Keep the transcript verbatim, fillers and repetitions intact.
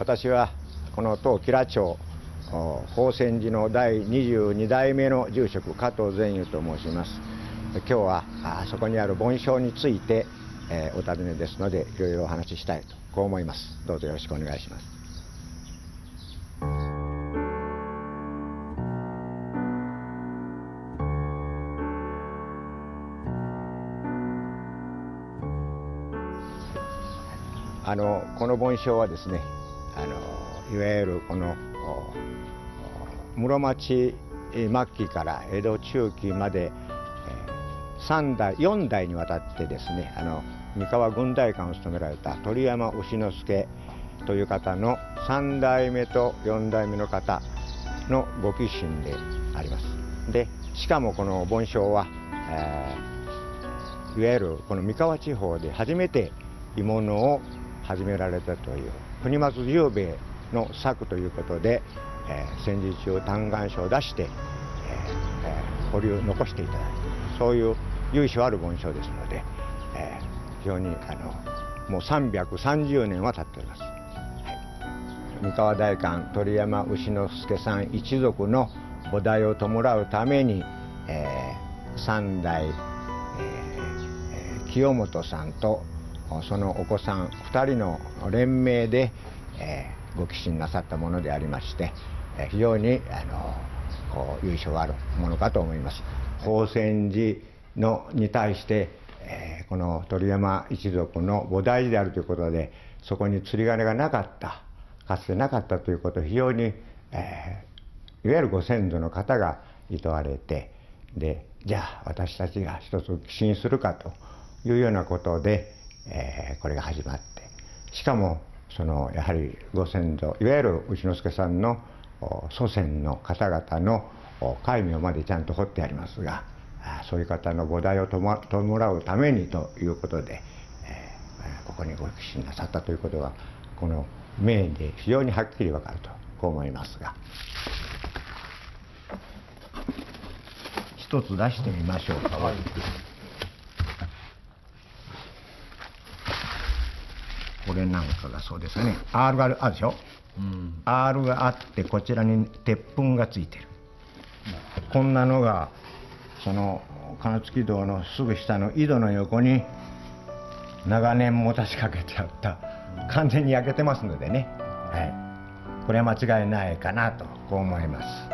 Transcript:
私はこの当吉良町宝泉寺の第にじゅうに代目の住職加藤善友と申します。今日はあそこにある梵鐘について、えー、お尋ねですのでいろいろお話ししたいとこう思います。どうぞよろしくお願いします。あのこの梵鐘はですね、あのいわゆるこの室町末期から江戸中期までさん代よん代にわたってですね、あの三河軍代官を務められた鳥山丑之助という方のさん代目とよん代目の方のご寄進であります。でしかもこの梵鐘は、えー、いわゆるこの三河地方で初めて鋳物を始められたという国松十兵衛の作ということで、えー、戦時中嘆願書を出して、えーえー、保留残していただいて、そういう由緒ある梵鐘ですので、えー、非常にあのもうさんびゃくさんじゅうねんは経っております。はい、三河代官鳥山丑之助さん一族の菩提を弔うために、えー、三代、えー、清本さんとそのお子さんふたりの連名で、えー、ご寄進なさったものでありまして、えー、非常にあの由緒があるものかと思います。宝泉寺のに対して、えー、この鳥山一族の菩提寺であるということで、そこに釣り鐘がなかった、かつてなかったということを非常に、えー、いわゆるご先祖の方が厭われて、でじゃあ私たちが一つ寄進するかというようなことで、えー、これが始まって、しかもそのやはりご先祖、いわゆる丑之助さんの祖先の方々の戒名までちゃんと彫ってありますが、そういう方の菩提を弔うためにということで、えー、ここにご寄進なさったということがこの銘で非常にはっきりわかるとこう思いますが、一つ出してみましょうか。はい、これなんかがそうですね。 R があるでしょ、うん、R があってこちらに鉄粉がついてる、こんなのがその金月堂のすぐ下の井戸の横に長年もたしかけてあった、完全に焼けてますのでね、はい、これは間違いないかなとこう思います。